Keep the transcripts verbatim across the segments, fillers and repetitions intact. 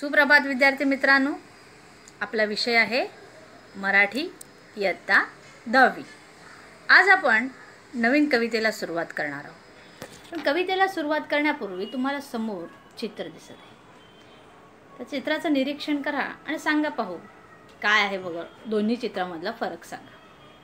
सुप्रभात विद्यार्थी मित्रांनो, आपला विषय आहे मराठी इयत्ता दहावी। आज आपण नवीन कवितेला सुरुवात करणार आहोत। पण कवितेला सुरुवात करण्यापूर्वी तुम्हाला समोर चित्र दिसत आहे। त्या चित्राचं निरीक्षण करा आणि सांगा, पाहू काय आहे बघा, दोन्ही चित्रांमधला फरक सांगा।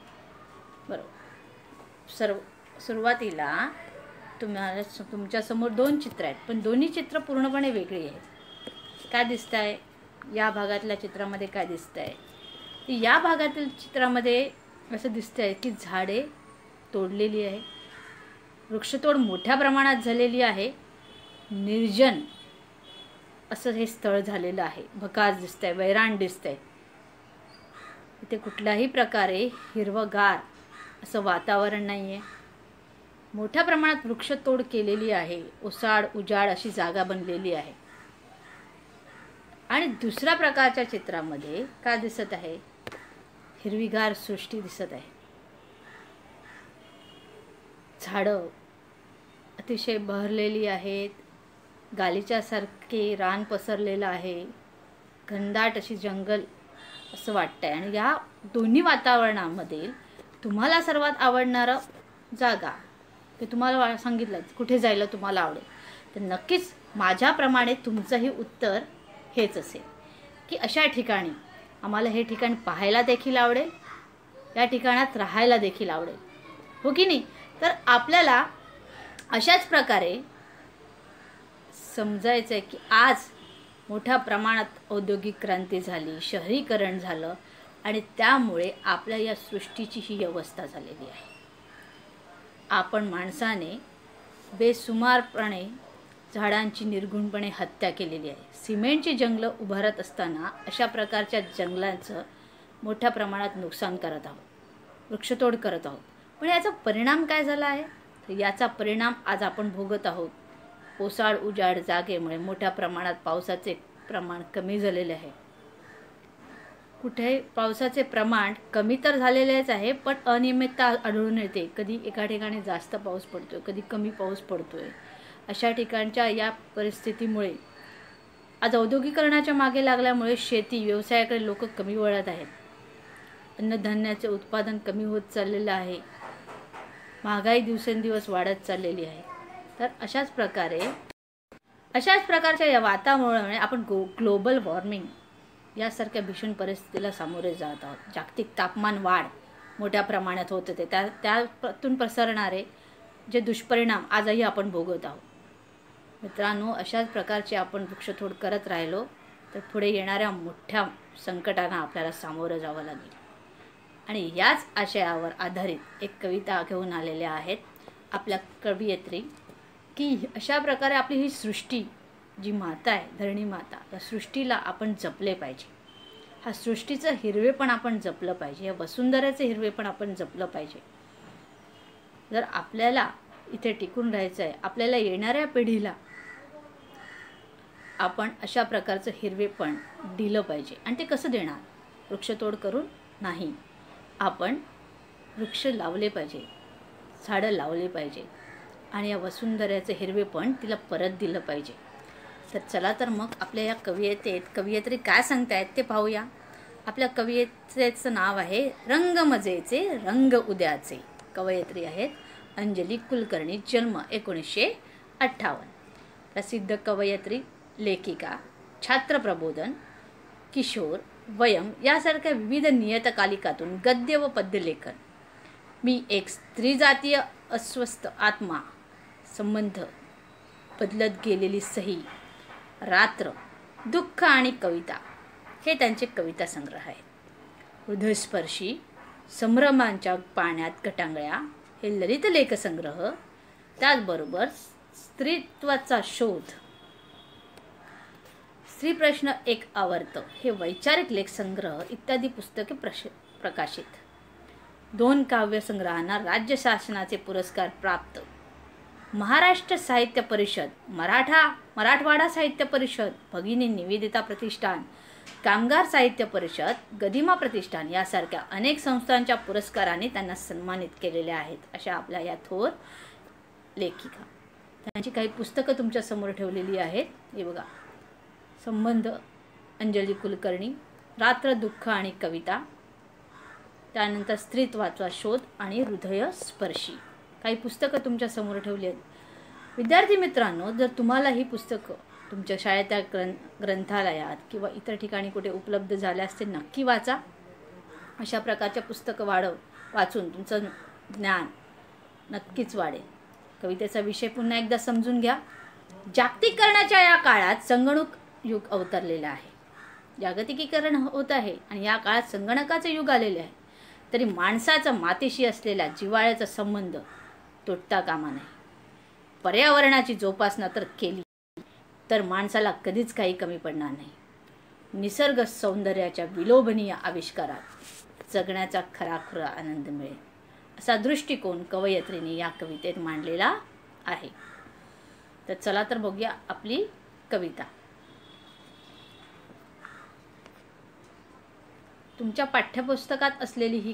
बरोबर, सर्व सुरुवातीला तुम्हाला तुमच्या समोर दोन चित्र आहेत, पण दोन्ही चित्र पूर्णपणे वेगळी आहेत। काय दिसतंय या भागातल्या चित्रामध्ये? काय दिसतंय या भागातील चित्रामध्ये? असं दिसतंय की झाडे तोडलेली आहे, वृक्षतोड मोठ्या प्रमाणात झालेली आहे, निर्जन असं हे स्थळ झालेलं आहे, भकास दिसतंय, वैराण दिसतंय। इथे कुठल्याही प्रकारे हिरवगार असं वातावरण नाहीये, मोठ्या प्रमाणात वृक्षतोड केलेली आहे, ओसाड उजाड अशी जागा बनलेली आहे। आणि दुसऱ्या प्रकारच्या चित्रामध्ये काय दिसत आहे? हिरवीगार सृष्टी दिसत आहे, झाडं अतिशय बहरलेली आहेत, गालीच्या सारखे रान पसरलेलं आहे, घनदाट अशी जंगल असं वाटतंय। आणि या दोन्ही वातावरणामध्ये तुम्हाला सर्वात आवडणारं जागा ते तुम्हाला सांगितलं कुठे जायला तुम्हाला आवडेल, तर नक्कीच माझ्याप्रमाणे तुमचंही उत्तर हेच असेल की अशा ठिकाणी आम्हाला हे ठिकाण पाहायला देखील आवडेल, या ठिकाणात राहायला देखील आवडेल, हो की नाही? तर आपल्याला अशाच प्रकारे समजायचं आहे की आज मोठ्या प्रमाणात औद्योगिक क्रांती झाली, शहरीकरण झालं आणि त्यामुळे आपल्या या सृष्टीची ही अवस्था झालेली आहे। आपण माणसाने बेसुमारपणे झाडांची निर्गुणपणे हत्या केलेली आहे। सिमेंटची जंगलं उभारत असताना अशा प्रकारच्या जंगलांचं मोठ्या प्रमाणात नुकसान करत आहोत, वृक्षतोड करत आहोत। पण याचा परिणाम काय झाला आहे? तर याचा परिणाम आज आपण भोगत आहोत। ओसाड उजाड जागेमुळे मोठ्या प्रमाणात पावसाचे प्रमाण कमी झालेले आहे। कुठे पावसाचे प्रमाण कमी तर झालेलेच आहे, पण अनियमितता आढळून येते। कधी एका ठिकाणी जास्त पाऊस पडतोय, कधी कमी पाऊस पडतोय। अशा ठिकाणच्या या परिस्थितीमुळे आज औद्योगिकरणाच्या मागे लागल्यामुळे शेती व्यवसायाकडे लोक कमी वळत आहेत, अन्नधान्याचे उत्पादन कमी होत चाललेलं आहे, महागाई दिवसेंदिवस वाढत चाललेली आहे। तर अशाच प्रकारे अशाच प्रकारच्या या वातावरणामुळे आपण गो ग्लोबल वॉर्मिंग यासारख्या भीषण परिस्थितीला सामोरे जात आहोत। जागतिक तापमान वाढ मोठ्या प्रमाणात होत होते, त्या त्यातून पसरणारे जे दुष्परिणाम आजही आपण भोगत आहोत। मित्रांनो, अशाच प्रकारचे आपण वृक्षतोड करत राहिलो तर पुढे येणाऱ्या मोठ्या संकटांना आपल्याला सामोरं जावं लागेल। आणि याच आशयावर आधारित एक कविता घेऊन आलेले आहेत आपल्या कवयित्री की अशा प्रकारे आपली ही सृष्टी जी माता आहे, धरणी माता, या सृष्टीला आपण जपले पाहिजे। हा सृष्टीचं हिरवेपण आपण जपलं पाहिजे, या वसुंधरेचं हिरवेपण आपण जपलं पाहिजे। जर आपल्याला इथे टिकून राहायचं आहे, आपल्याला येणाऱ्या पिढीला आपण अशा प्रकारचं हिरवेपण दिलं पाहिजे। आणि ते कसं देणार? वृक्षतोड करून नाही, आपण वृक्ष लावले पाहिजे, झाडं लावले पाहिजे आणि या वसुंधऱ्याचं हिरवेपण तिला परत दिलं पाहिजे। तर चला तर मग आपल्या या कवयितेत कवयित्री काय सांगतायत ते पाहूया। आपल्या कवयितेचं नाव आहे रंगमजेचे रंग उद्याचे। कवयित्री आहेत अंजली कुलकर्णी, जन्म एकोणीसशे अठ्ठावन्न। प्रसिद्ध कवयित्री, लेखिका, छात्र प्रबोधन, किशोर, वयम यासारख्या विविध नियतकालिकातून गद्य व पद्य लेखन, मी एक स्त्रीजातीय अस्वस्थ आत्मा, संबंध, बदलत गेलेली सही, रात्र, दुःख आणि कविता हे त्यांचे कविता संग्रह आहेत। हृदयस्पर्शी, संभ्रमांच्या पाण्यात गटांगळ्या हे ललित लेखसंग्रह, त्याचबरोबर स्त्रीत्वाचा शोध, स्त्री प्रश्न एक आवर्त हे वैचारिक लेखसंग्रह इत्यादी पुस्तके प्रश प्रकाशित। दोन काव्यसंग्रहांना राज्य शासनाचे पुरस्कार प्राप्त। महाराष्ट्र साहित्य परिषद, मराठा मराठवाडा साहित्य परिषद, भगिनी निवेदिता प्रतिष्ठान, कामगार साहित्य परिषद, गदिमा प्रतिष्ठान यासारख्या अनेक संस्थांच्या पुरस्काराने त्यांना सन्मानित केलेले आहेत। अशा आपल्या या थोर लेखिका, त्यांची काही पुस्तकं तुमच्या समोर ठेवलेली आहेत, हे बघा। संबंध अंजली कुलकर्णी, रात्र दुःख आणि कविता, त्यानंतर स्त्रीत्वाचा शोध आणि हृदय स्पर्शी. काही पुस्तकं तुमच्या समोर ठेवली आहेत. विद्यार्थी मित्रांनो, जर तुम्हाला ही पुस्तकं तुमच्या शाळेच्या ग्रं ग्रंथालयात किंवा इतर ठिकाणी कुठे उपलब्ध झाल्यास ते नक्की वाचा. अशा प्रकारच्या पुस्तकं वाढव वाचून तुमचं ज्ञान नक्कीच वाढेल. कवितेचा विषय पुन्हा एकदा समजून घ्या. जागतिकीकरणाच्या या काळात संगणक युग अवतरलेलं आहे. जागतिकीकरण होत आहे आणि या काळात संगणकाचे युग आलेले आहे. तरी माणसाचा मातीशी असलेला जिव्हाळ्याचा संबंध तुटता कामा नये. पर्यावरणाची जोपासना तर केली तर माणसाला कधीच काही कमी पडणार नाही. निसर्ग सौंदर्याच्या विलोभनीय आविष्कारात जगण्याचा खराखुरा आनंद मिळेल, असा दृष्टिकोन कवयित्रीने या कवितेत मांडलेला आहे. तर चला तर बघूया आपली कविता. तुमच्या पाठ्यपुस्तकात असलेली ही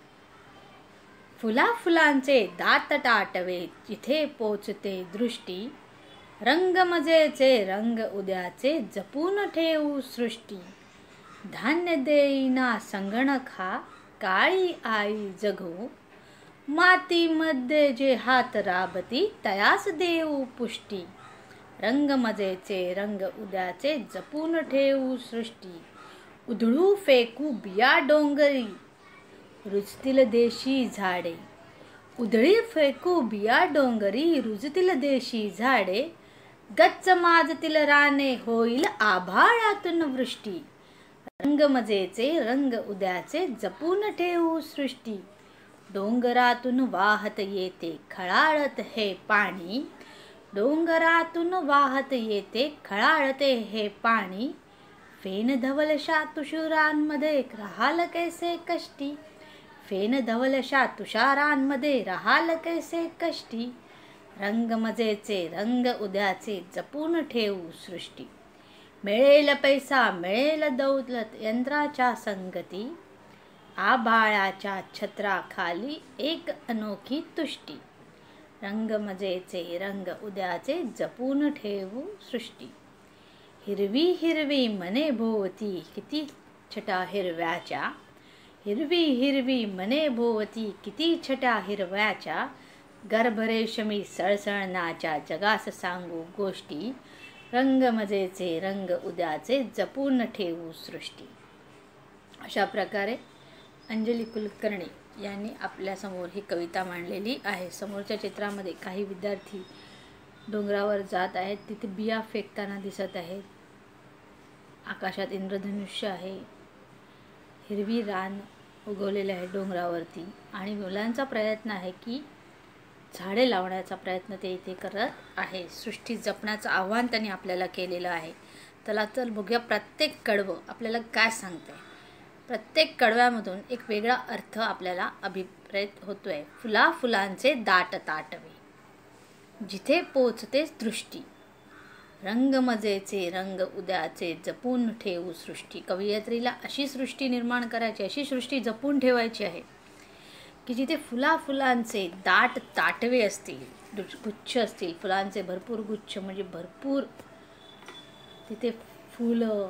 फुला फुलांचे दाट ताटवे जिथे पोचते दृष्टी, रंग मजेचे रंग उद्याचे जपून ठेवू सृष्टी. धान्य देईना संगणक हा काळी आई जगू, मातीमध्ये जे हात राबती तयास देऊ पुष्टी. रंग मजेचे रंग उद्याचे जपून ठेवू सृष्टी. उधळू फेकू बिया डोंगरी रुजतील देशी झाडे. उधळी फेकू बिया डोंगरी रुजतील देशी झाडे. गच्च माजतील राने होईल आभाळातून वृष्टी. रंग मजेचे रंग उद्याचे जपून ठेवू सृष्टी. डोंगरातून वाहत येते खळाळत हे पाणी. डोंगरातून वाहत येते खळाळते हे पाणी. फेन धवलशा तुषारांमध्ये राहाल कैसे कष्टी. फेन धवलशा तुषारांमध्ये राहाल कैसे कष्टी. रंग मजेचे रंग उद्याचे जपून ठेवू सृष्टी. मिळेल पैसा मिळेल दौलत यंत्राच्या संगती. आभाळाच्या छत्राखाली एक अनोखी तुष्टी. रंग मजेचे रंग उद्याचे जपून ठेवू सृष्टी. हिरवी हिरवी मने भोवती किती छटा हिरव्याच्या. हिरवी हिरवी मने भोवती किती छटा हिरव्याच्या. गर्भरेशमी सळसळणाच्या जगास सांगू गोष्टी. रंग मजेचे रंग उद्याचे जपून ठेवू सृष्टी. अशा प्रकारे अंजली कुलकर्णी यांनी आपल्यासमोर ही कविता मांडलेली आहे. समोरच्या चित्रामध्ये काही विद्यार्थी डोंगरावर जात आहेत. तिथे बिया फेकताना दिसत आहेत. आकाशात इंद्रधनुष्य आहे. हिरवी रान उगवलेले आहे डोंगरावरती आणि मुलांचा प्रयत्न आहे की झाडे लावण्याचा प्रयत्न ते इथे करत आहे. सृष्टी जपण्याचं आव्हान त्यांनी आपल्याला केलेलं आहे. चला तर बघूया प्रत्येक कडवं आपल्याला काय सांगतंय. प्रत्येक कडव्यामधून एक वेगळा अर्थ आपल्याला अभिप्रेत होतोय. फुला फुलांचे दाट ताटवे जिथे पोचते दृष्टी. रंग मजेचे रंग उद्याचे जपून ठेवू सृष्टी. कवयित्रीला अशी सृष्टी निर्माण करायची, अशी सृष्टी जपून ठेवायची आहे की जिथे फुला फुलांचे दाट ताटवे असतील, गुच्छ असतील. फुलांचे भरपूर गुच्छ म्हणजे भरपूर तिथे फुलं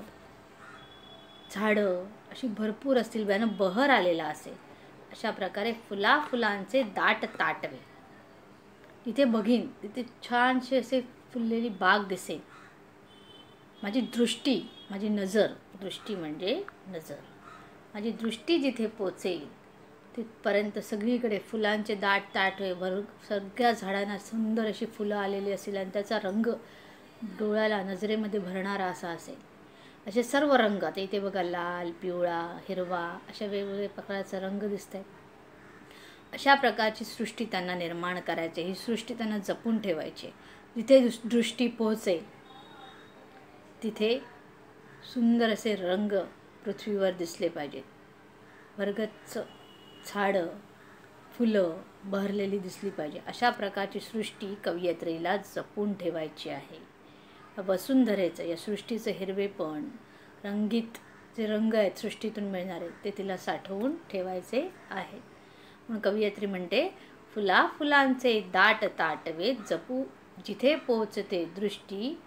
झाडं अशी भरपूर असतील. व्यानं बहर आलेला असेल. अशा प्रकारे फुला फुलांचे दाट ताटवे तिथे बघीन तिथे छानसे असे फुललेली बाग दिसेल. माझी दृष्टी माझी नजर दृष्टी म्हणजे नजर माझी दृष्टी जिथे पोचेल तिथपर्यंत सगळीकडे फुलांचे दाट ताटवे भर सगळ्या झाडांना सुंदर अशी फुलं आलेली असतील आणि त्याचा रंग डोळ्याला नजरेमध्ये भरणारा असा असेल. असे सर्व रंग आता इथे बघा लाल पिवळा हिरवा अशा वेगवेगळ्या प्रकारचे रंग दिसत आहेत. अशा प्रकारची सृष्टी त्यांना निर्माण करायची. ही सृष्टी त्यांना जपून ठेवायची. जिथे दृष्टी पोहोचेल तिथे सुंदर असे रंग पृथ्वीवर दिसले पाहिजेत. भरगच्च झाडं फुलं बहरलेली दिसली पाहिजे. अशा प्रकारची सृष्टी कवयित्रीला जपून ठेवायची आहे. वसुंधरेचं या सृष्टीचं हिरवेपण रंगीत जे रंग आहेत सृष्टीतून मिळणारे ते तिला साठवून ठेवायचे आहे. म्हणून कवयित्री म्हणते फुला फुलांचे दाट ताटवे जपू जिथे पोचते दृष्टी.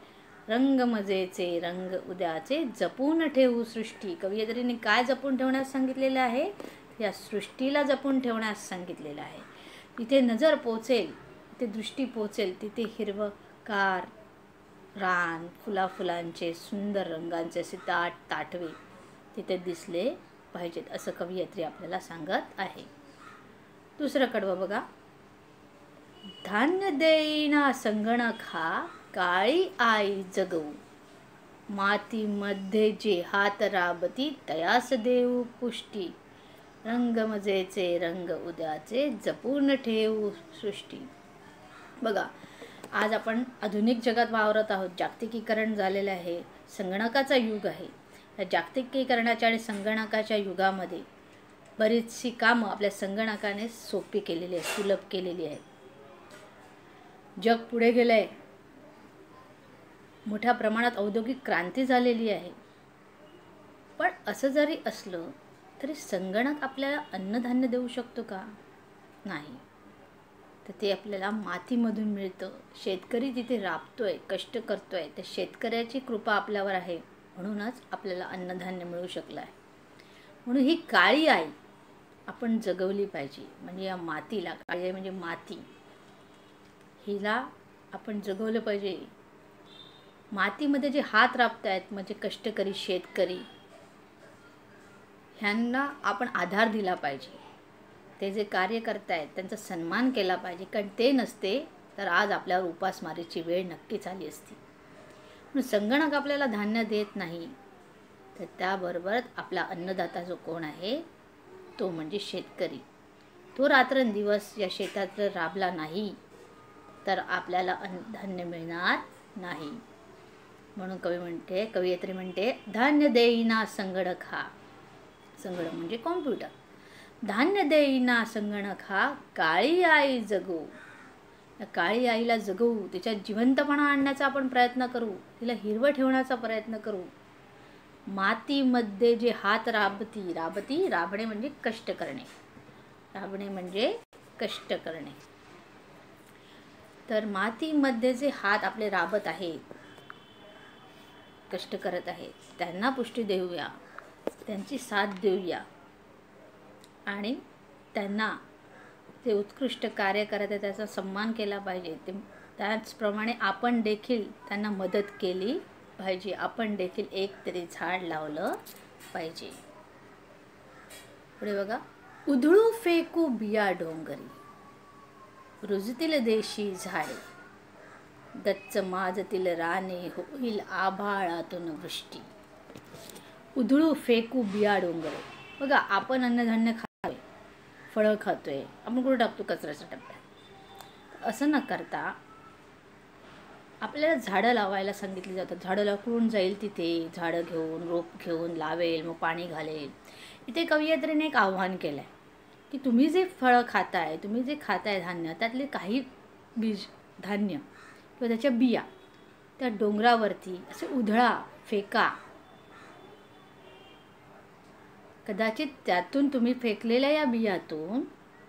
रंग मजेचे रंग उद्याचे जपून ठेवू सृष्टी. कवयित्रीने काय जपून ठेवण्यास सांगितलेलं आहे? या सृष्टीला जपून ठेवण्यास सांगितलेलं आहे. तिथे नजर पोचेल, तिथे दृष्टी पोचेल, तिथे हिरवंगार रान, फुलाफुलांचे सुंदर रंगांचे असे ताट ताटवे तिथे दिसले पाहिजेत, असं कवयित्री आपल्याला सांगत आहे. दुसरं कडवं बघा. धान्य देईना संगणक हा, काळी आई जगवू. मातीमध्ये जे हात राबती, तयास देऊ पुष्टी. रंग मजेचे रंग उद्याचे जपून ठेवू सृष्टी. बघा, आज आपण आधुनिक जगात वावरत आहोत. जागतिकीकरण झालेलं आहे, संगणकाचा युग आहे. या जागतिकीकरणाच्या आणि संगणकाच्या युगामध्ये बरीचशी कामं आपल्या संगणकाने सोपी केलेली आहेत, सुलभ केलेली आहेत. जग पुढे गेलं आहे, मोठ्या प्रमाणात औद्योगिक क्रांती झालेली आहे. पण असं जरी असलं तरी संगणक आपल्याला अन्नधान्य देऊ शकतो का? नाही. तर ते आपल्याला मातीमधून मिळतं. शेतकरी तिथे राबतोय, कष्ट करतोय, तर शेतकऱ्याची कृपा आपल्यावर आहे, म्हणूनच आपल्याला अन्नधान्य मिळू शकलं आहे. म्हणून ही काळी आई आपण जगवली पाहिजे. म्हणजे या मातीला, काळी आई म्हणजे माती, हिला आपण जगवलं पाहिजे. मातीमध्ये जे हात राबतायत म्हणजे कष्टकरी शेतकरी, ह्यांना आपण आधार दिला पाहिजे. ते जे कार्य करतायत त्यांचा सन्मान केला पाहिजे, कारण ते नसते तर आज आपल्यावर उपासमारीची वेळ नक्कीच आली असती. म्हणून संगणक आपल्याला धान्य देत नाही, तर त्याबरोबर आपला अन्नदाता जो कोण आहे तो म्हणजे शेतकरी. तो रात्रंदिवस या शेतात जर राबला नाही तर आपल्याला अन्नधान्य मिळणार नाही. म्हणून कवी म्हणते, कवयित्री म्हणते, धान्य देईना संगणक हा. संगणक म्हणजे कॉम्प्युटर. धान्य देईना संगणक हा, काळी आई जगू. या काळी आईला जगवू, तिच्यात जिवंतपणा आणण्याचा आपण प्रयत्न करू, तिला हिरवं ठेवण्याचा प्रयत्न करू. मातीमध्ये जे हात राबती, राबती राबणे म्हणजे कष्ट करणे, राबणे म्हणजे कष्ट करणे. तर मातीमध्ये जे हात आपले राबत आहेत, कष्ट करत आहेत, त्यांना पुष्टी देऊया, त्यांची साथ देऊया आणि त्यांना ते उत्कृष्ट कार्य करत आहे त्याचा सन्मान केला पाहिजे. ते त्याचप्रमाणे आपण देखील त्यांना मदत केली पाहिजे. आपण देखील एक तरी झाड लावलं पाहिजे. पुढे बघा. उधळू फेकू बिया डोंगरी, रुजतील देशी झाडे. गच्च माजतील राने, होईल आभाळातून वृष्टी. उधळू फेकू बिया डोंगरी. बघा, आपण अन्नधान्य खातोय, फळं खातोय, आपण कुठं टाकतो? कचऱ्याच्या डब्यात. असं न करता आपल्याला झाडं लावायला सांगितली जातात. झाडं लावून जाईल तिथे, झाडं घेऊन, रोप घेऊन लावेल, मग पाणी घालेल. इथे कवयित्रीने एक आव्हान केलं आहे की तुम्ही जे फळं खाताय, तुम्ही जे खाताय धान्य, त्यातले काही बीज धान्य किंवा त्याच्या बिया त्या डोंगरावरती असे उधळा, फेका. कदाचित त्यातून तुम्ही फेकलेल्या या बियातून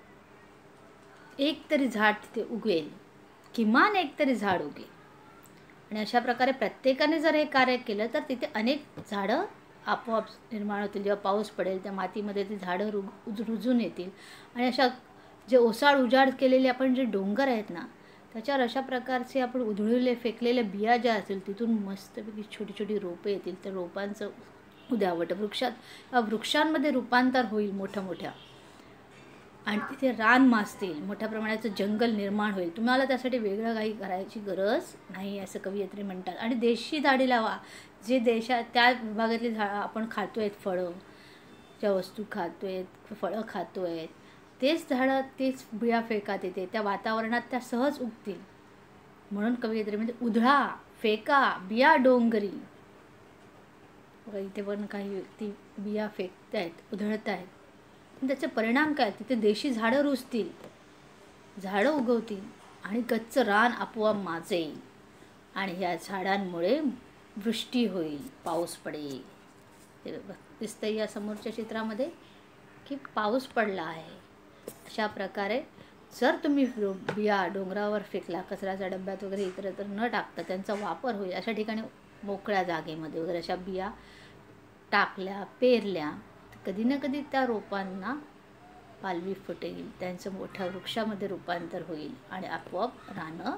एक तरी झाड तिथे उगेल, किमान एक तरी झाड उगेल. आणि अशा प्रकारे प्रत्येकाने जर हे कार्य केलं तर तिथे अनेक झाडं आपोआप निर्माण होतील. जेव्हा पाऊस पडेल त्या मातीमध्ये ती झाडं रु रुजून येतील. आणि अशा जे ओसाड उजाड केलेले आपण जे डोंगर आहेत ना, त्याच्यावर अशा प्रकारचे आपण उधळलेले फेकलेल्या बिया ज्या असतील तिथून मस्तपैकी छोटी छोटी रोपे येतील. त्या रोपांचं उद्या वटवृक्षात वृक्षांमध्ये रूपांतर होईल मोठ्या मोठ्या, आणि तिथे रान मासतील, मोठ्या प्रमाणाचं जंगल निर्माण होईल. तुम्हाला त्यासाठी वेगळं काही करायची गरज नाही, असं कवयित्री म्हणतात. आणि देशी झाडे लावा. जे देशात त्या विभागातली झाडं आपण खातो आहेत, फळं ज्या वस्तू खातो आहेत, फळं खातो आहेत, तेच झाडं, तेच बिया फेका तिथे, त्या वातावरणात त्या सहज उगतील. म्हणून कवयित्री म्हणजे उधळा, फेका बिया डोंगरी. बघा, इथे पण काही व्यक्ती बिया फेकत आहेत, उधळत आहेत. त्याचे परिणाम काय? तिथे देशी झाडं रुजतील, झाडं उगवतील आणि गच्च रान आपोआप माजेल. आणि ह्या झाडांमुळे वृष्टी होईल, पाऊस पडेल. ते दिसतंय या समोरच्या चित्रामध्ये की पाऊस पडला आहे. अशा प्रकारे जर तुम्ही बिया डोंगरावर फेकला, कचऱ्याच्या डब्यात वगैरे इतरत्र न टाकता त्यांचा वापर होईल अशा ठिकाणी मोकळ्या जागेमध्ये वगैरे अशा बिया टाकल्या, पेरल्या, कधी ना कधी त्या रोपांना पालवी फुटेल, त्यांचं मोठ्या वृक्षामध्ये रूपांतर होईल आणि आपोआप रानं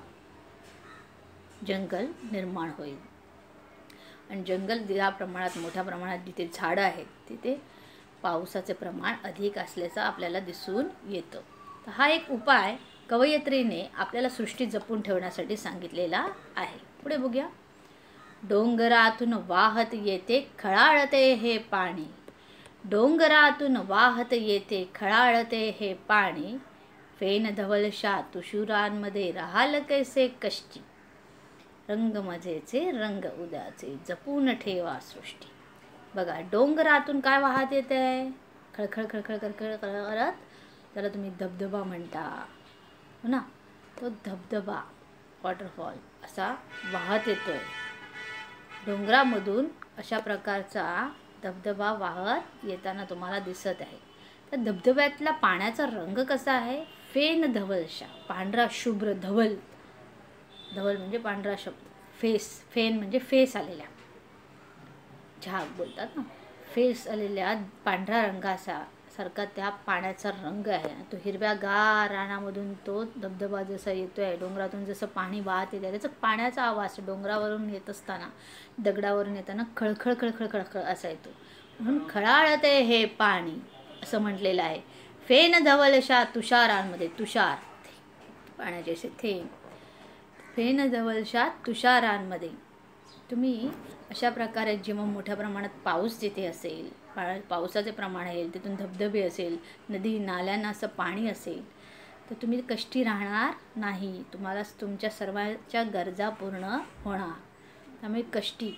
जंगल निर्माण होईल. आणि जंगल ज्या प्रमाणात मोठ्या प्रमाणात जिथे झाडं आहेत तिथे पावसाचे प्रमाण अधिक असल्याचं आपल्याला दिसून येतं. तर हा एक उपाय कवयित्रीने आपल्याला सृष्टी जपून ठेवण्यासाठी सांगितलेला आहे. पुढे बघूया. डोंगरातून वाहत येते खळाळते हे पाणी, डोंगरातून वाहत येते खळाळते हे पाणी, फेन धवलशा तुषुरांमध्ये राहाल कैसे कष्टी, रंग मजेचे रंग उद्याचे जपून ठेवा सृष्टी. बघा, डोंगरातून काय वाहत येते आहे? खळखळ खळखळ खळखळ करत, त्याला तुम्ही धबधबा म्हणता हो ना. तो धबधबा वॉटरफॉल असा वाहत येतोय डोंगरामधून. अशा प्रकारचा धबधबा वाहत येताना तुम्हाला दिसत आहे. तर धबधब्यातला पाण्याचा रंग कसा आहे? फेन धवलशा, पांढरा शुभ्र. धवल, धवल म्हणजे पांढरा शब्द. फेस, फेन म्हणजे फेस आलेल्या, झाग बोलतात ना, फेस आलेल्या पांढऱ्या रंगाचा सारखा त्या पाण्याचा रंग आहे. तो हिरव्या गार रानामधून तो धबधबा जसा येतो आहे, डोंगरातून जसं पाणी वाहत येते त्याचा पाण्याचा आवाज डोंगरावरून येत असताना, दगडावरून येताना खळखळ खळखळ खळखळ असा येतो. म्हणून खळाळते हे पाणी असं म्हटलेलं आहे. फेन धवलशा तुषारांमध्ये, तुषार पाण्याचे असे थेंब, फेन धवलशा तुषारांमध्ये. तुम्ही अशा प्रकारे जेव्हा मोठ्या प्रमाणात पाऊस जिथे असेल, पा पावसाचे प्रमाण येईल, तिथून धबधबे असेल, नदी नाल्यांना असं पाणी असेल, तर तुम्ही कष्टी राहणार नाही. तुम्हाला तुमच्या सर्वांच्या गरजा पूर्ण होणार. त्यामुळे कष्टी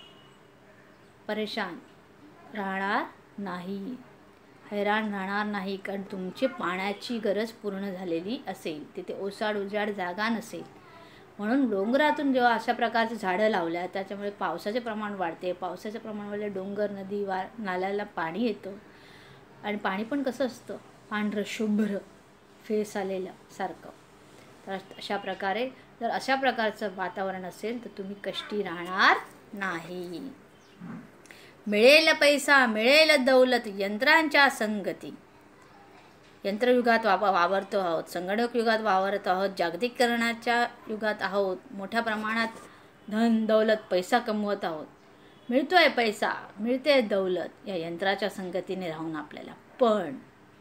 परेशान राहणार नाही, हैराण राहणार नाही, कारण तुमची पाण्याची गरज पूर्ण झालेली असेल. तिथे ओसाड उजाड जागा नसेल. म्हणून डोंगरातून जेव्हा अशा प्रकारचे झाडं लावल्या त्याच्यामुळे पावसाचे प्रमाण वाढते. पावसाच्या प्रमाणामुळे डोंगर नदी वा नाल्याला पाणी येतं. आणि पाणी पण कसं असतं? पांढरं शुभ्र, फेस आलेलं सारखं. तर अशा प्रकारे जर अशा प्रकारचं वातावरण असेल तर तुम्ही कष्टी राहणार नाही. मिळेल पैसा मिळेल दौलत यंत्रांच्या संगती. यंत्रयुगात वाप वावरतो आहोत, संगणक युगात वावरत आहोत, जागतिकीकरणाच्या युगात आहोत, मोठ्या प्रमाणात धन दौलत पैसा कमवत आहोत. मिळतो आहे पैसा, मिळते दौलत या यंत्राच्या संगतीने राहून आपल्याला. पण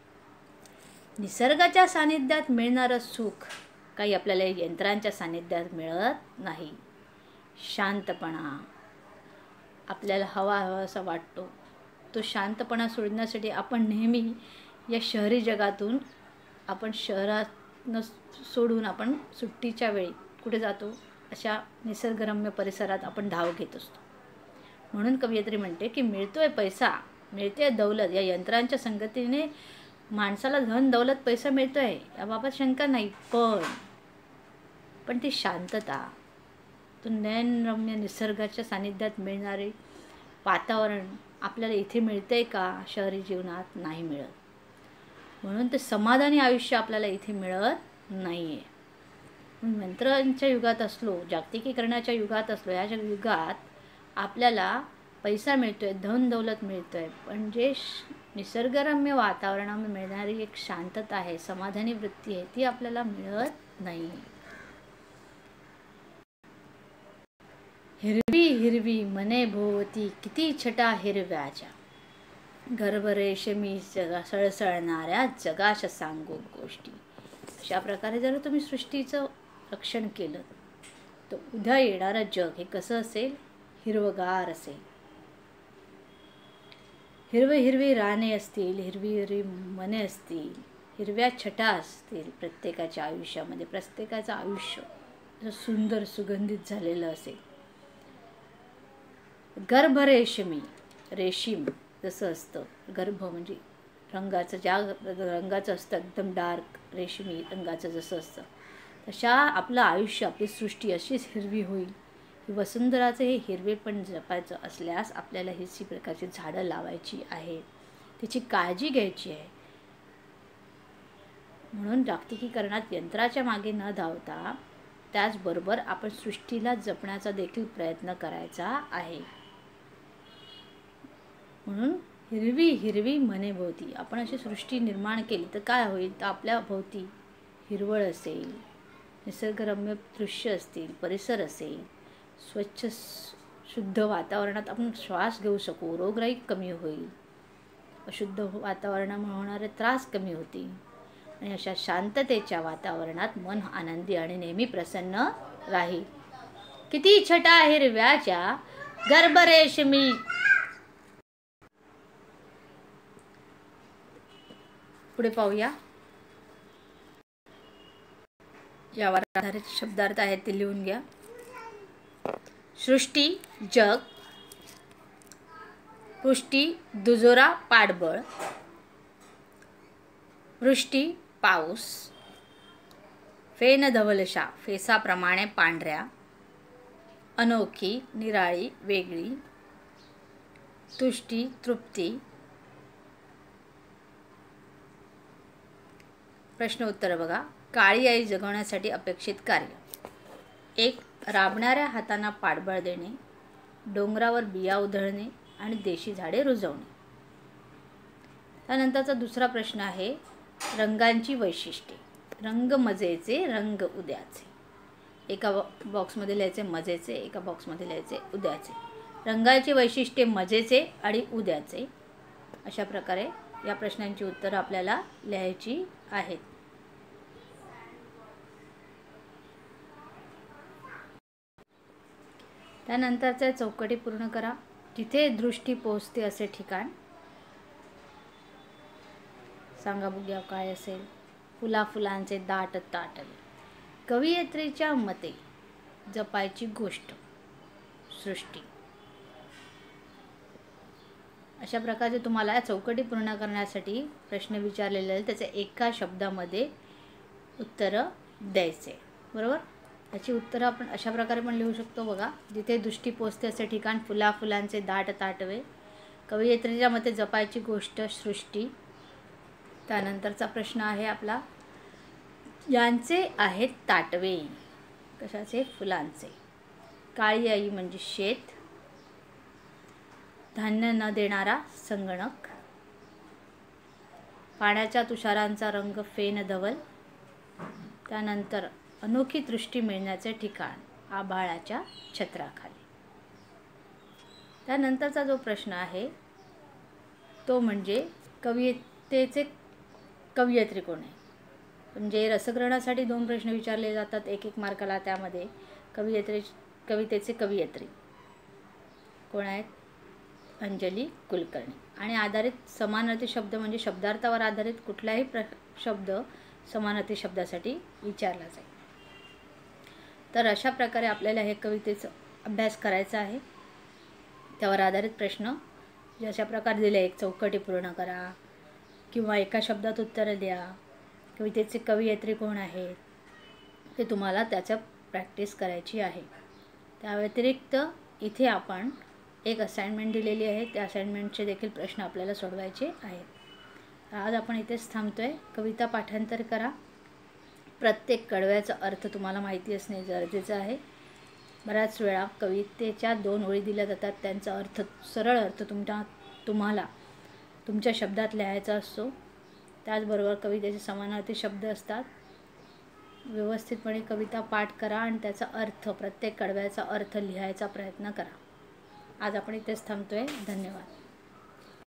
निसर्गाच्या सानिध्यात मिळणारं सुख काही आपल्याला यंत्रांच्या सानिध्यात मिळत नाही. शांतपणा आपल्याला हवा हवा असा वाटतो. तो शांतपणा सोडण्यासाठी आपण नेहमी या शहरी जगातून आपण शहरातनं सोडून आपण सुट्टीच्या वेळी कुठे जातो? अशा निसर्गरम्य परिसरात आपण धाव घेत असतो. म्हणून कवयित्री म्हणते की मिळतोय पैसा, मिळते दौलत या यंत्रांच्या संगतीने माणसाला धन दौलत पैसा मिळतोय याबाबत शंका नाही. पण पण ती शांतता, तो नयनरम्य निसर्गाच्या सानिध्यात मिळणारे वातावरण आपल्याला इथे मिळतंय का? शहरी जीवनात नाही मिळत. म्हणून ते समाधानी आयुष्य आपल्याला इथे मिळत नाही आहे. यंत्रांच्या युगात असलो, जागतिकीकरणाच्या युगात असलो, या युगात आपल्याला पैसा मिळतो आहे, धन दौलत मिळतो आहे, पण जे निसर्गरम्य वातावरणामध्ये मिळणारी एक शांतता आहे, समाधानी वृत्ती आहे, ती आपल्याला मिळत नाही. हिरवी हिरवी मने भोवती किती छटा हिरव्याच्या, गर्भ रेशमी जगा सळसळणाऱ्या जगाश सांगू गोष्टी. अशा प्रकारे जर तुम्ही सृष्टीचं रक्षण केलं तर उद्या येणारं जग हे कसं असेल? हिरवगार असेल. हिरवी हिरवी राने असतील, हिरवी हिरवी मने असतील, हिरव्या छटा असतील प्रत्येकाच्या आयुष्यामध्ये. प्रत्येकाचं आयुष्य सुंदर सुगंधित झालेलं असेल. गर्भ रेशमी, रेशीम जसं असतं, गर्भ म्हणजे रंगाचं, ज्या रंगाचं असतं एकदम डार्क रेशमी रंगाचं जसं असतं, तशा आपलं आयुष्य, आपली सृष्टी अशीच हिरवी होईल. वसुंधराचं हे हिरवेपण जपायचं असल्यास आपल्याला ही प्रकारची झाडं लावायची आहे, त्याची काळजी घ्यायची आहे. म्हणून जागतिकीकरणात यंत्राच्या मागे न धावता त्याचबरोबर आपण सृष्टीला जपण्याचा देखील प्रयत्न करायचा आहे. म्हणून हिरवी हिरवी मने भोवती आपण अशी सृष्टी निर्माण केली तर काय होईल, तर आपल्या भोवती हिरवळ असेल, निसर्गरम्य दृश्य असतील, परिसर असेल, स्वच्छ शुद्ध वातावरणात आपण श्वास घेऊ शकू, रोगराई कमी होईल, अशुद्ध वातावरणामुळे होणारे त्रास कमी होतील आणि अशा शांततेच्या वातावरणात मन आनंदी आणि नेहमी प्रसन्न राहील. किती छटा हिरव्याच्या गर्भरेशमी. पुढे पाहूया. यावर आधारित शब्दार्थ आहेत ते लिहून घ्या. सृष्टी जग, पुष्टी दुजोरा पाठबळ, वृष्टी पाऊस, फेन धवलशा फेसाप्रमाणे पांढऱ्या, अनोखी निराळी वेगळी, तुष्टी तृप्ती. प्रश्न उत्तर बघा. काळी आई जगवण्यासाठी अपेक्षित कार्य. एक, राबणाऱ्या हातांना पाठबळ देणे, डोंगरावर बिया उधळणे आणि देशी झाडे रुजवणे. त्यानंतरचा दुसरा प्रश्न आहे रंगांची वैशिष्ट्ये. रंग मजेचे, रंग उद्याचे. एका बॉक्समध्ये लिहायचे मजेचे, एका बॉक्समध्ये लिहायचे उद्याचे. रंगाची वैशिष्ट्ये मजेचे आणि उद्याचे. अशा प्रकारे या प्रश्नांची उत्तरं आपल्याला लिहायची आहेत. त्यानंतरच्या चौकटी पूर्ण करा. जिथे दृष्टी पोहोचते असे ठिकाण सांगा बघूया काय असेल. फुला फुलांचे दाट ताटले. कवयित्रीच्या मते जपायची गोष्ट सृष्टी. अशा प्रकारचे तुम्हाला चौकटी पूर्ण करण्यासाठी प्रश्न विचारलेले आहेत, त्याचे एका शब्दामध्ये उत्तरं द्यायचे. बरोबर. याची उत्तरं आपण अशा प्रकारे पण लिहू शकतो बघा. जिथे दृष्टी पोचते असे ठिकाण, फुला फुलांचे दाट ताटवे, कवयित्रीच्या मते जपायची गोष्ट सृष्टी. त्यानंतरचा प्रश्न आहे आपला यांचे आहेत ताटवे. कशाचे? फुलांचे. काळी आई म्हणजे शेत, धान्य न देणारा संगणक, पाण्याच्या तुषारांचा रंग फेन धवल. त्यानंतर अनोखी दृष्टी मिळण्याचे ठिकाण आभाळाच्या छत्राखाली. त्यानंतरचा जो प्रश्न आहे तो म्हणजे कवितेचे कवयित्री कोण आहे. म्हणजे रसग्रहणासाठी दोन प्रश्न विचारले जातात एक एक मार्काला. त्यामध्ये कवयित्री कवितेचे कवयित्री कोण आहेत? अंजली कुलकर्णी. आणि आधारित समानार्थी शब्द म्हणजे शब्दार्थावर आधारित कुठलाही प्र शब्द समानार्थी शब्दासाठी विचारला जाईल. तर अशा प्रकारे आपल्याला हे कवितेचा अभ्यास करायचा आहे. त्यावर आधारित प्रश्न अशा प्रकारे दिले. एक चौकटी पूर्ण करा किंवा एका शब्दात उत्तरं द्या. कवितेचे कवयित्री कोण आहेत ते तुम्हाला त्याचं प्रॅक्टिस करायची आहे. त्या व्यतिरिक्त इथे आपण एक असाइनमेंट दिलेली आहे. त्या असाइनमेंटचे देखील प्रश्न आपल्याला सोडवायचे आहेत. आज आपण इथेच थांबतो आहे. कविता पाठांतर करा. प्रत्येक कडव्याचा अर्थ तुम्हाला माहिती असणे गरजेचं आहे. बऱ्याच वेळा कवितेच्या दोन ओळी दिल्या जातात, त्यांचा अर्थ सरळ अर्थ तुमच्या तुम्हाला तुमच्या शब्दात लिहायचा असतो. त्याचबरोबर कवितेचे समानार्थी शब्द असतात. व्यवस्थितपणे कविता पाठ करा आणि त्याचा अर्थ प्रत्येक कडव्याचा अर्थ लिहायचा प्रयत्न करा. आज आपण इथेच थांबतो आहे. धन्यवाद.